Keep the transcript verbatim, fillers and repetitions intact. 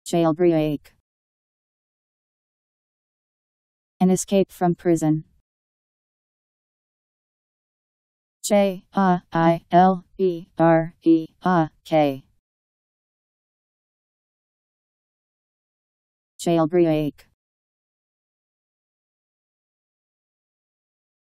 Jailbreak. An escape from prison. J A I L B R E A K. Jailbreak.